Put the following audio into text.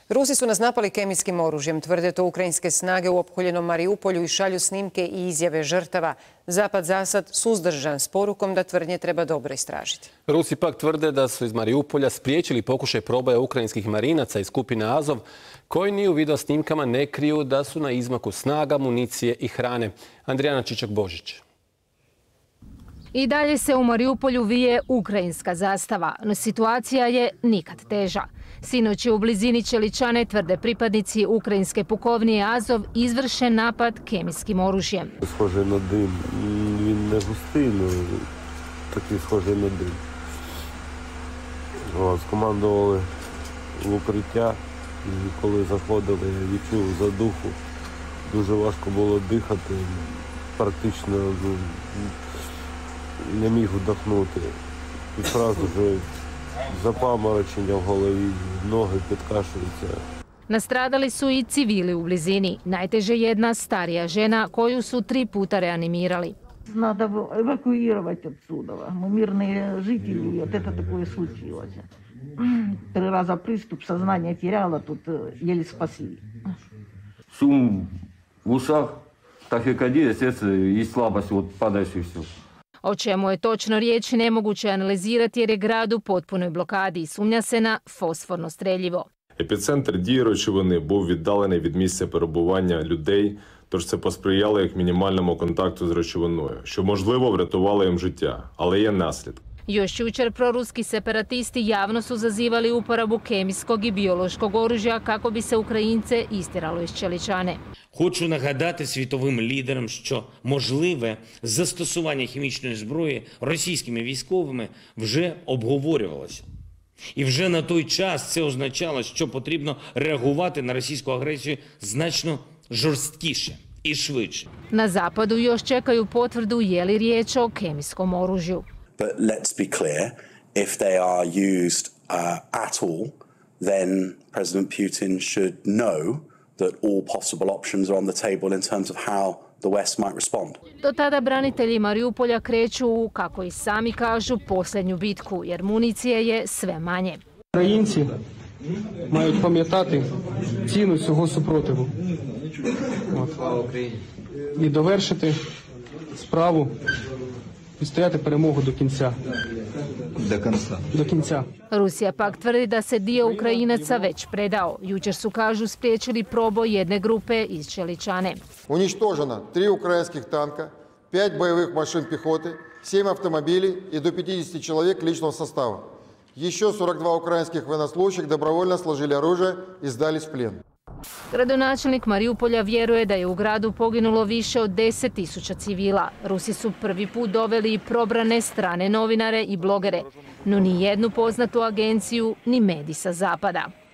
Rusi su nas napali kemijskim oružjem, tvrde to ukrajinske snage u opkoljenom Mariupolju i šalju snimke i izjave žrtava. Zapad zasad suzdržan s porukom da tvrdnje treba dobro istražiti. Rusi pak tvrde da su iz Mariupolja spriječili pokušaj proboja ukrajinskih marinaca iz skupine Azov, koji ni u video snimkama ne kriju da su na izmaku snaga, municije i hrane. Andrijana Čičak-Božić. I dalje se u Mariupolju vije ukrajinska zastava, no situacija je nikad teža. Sinoć je u blizini Čeličane, tvrde pripadnici ukrajinske pukovnije Azov, izvršen napad kemijskim oružjem. Схоже на дим, він не густий, але такий схожий на дим. Скомандували в укриття, і коли заходили, я відчув задуху. Дуже важко було дихати, практично не міг вдохнути. І одразу вже запаморочення в голові, ноги підкашуються. Nastradali su i civili u blizini. Najteže jedna starija žena koju su 3 puta reanimirali. Надо эвакуировать отсюда. Мы мирные жители, и вот это такое случилось. 3 раза приступ, сознание теряла, тут еле спасли. Шум в ушах, тахикардия, сердце и слабость, вот падаешь и все. O čemu je točno riječ nemoguće analizirati jer je grad u potpunoj blokadi i sumnja se na fosforno streljivo. Епіцентр дії речовини був віддалений від місця перебування людей, тож це посприяло їх мінімальному контакту з речовиною, що, можливо, врятувало їм життя, але є наслідки. Još jučer proruski separatisti javno su zazivali uporabu kemijskog i biološkog oružja kako bi se Ukrajince istiralo iz Čeličane. Хочу нагадати світовим лідерам, що можливе застосування хімічної зброї російськими військовими вже обговорювалося. І вже на той час це означало, що потрібно реагувати на російську агресію значно жорсткіше і швидше. Na zapadu još čekaju potvrdu je li riječ o kemijskom oružju. But let's be clear, if they are used at all, then President Putin should know that all possible options are on the table in terms of how the West might respond. Do tada branitelji Mariupolja kreću u, kako i sami kažu, posljednju bitku, jer municije je sve manje. Українці мають пам'ятати ціну цього супротиву. І довершити справу, відстояти перемогу до кінця. До кінця. Rusija pak tvrdi da se dio Ukrajinaca već predao. Jučer su, kažu, spriječili proboj jedne grupe iz Čeličane. Уничтожено 3 украинских танка, 5 боевых машин пехоты, 7 автомобилей и до 50 человек личного состава. Еще 42 украинских военнослужащих добровольно сложили оружие и сдались в плен. Gradonačelnik Mariupolja vjeruje da je u gradu poginulo više od 10.000 civila. Rusi su prvi put doveli i probrane strane novinare i blogere, no ni jednu poznatu agenciju ni medij sa zapada.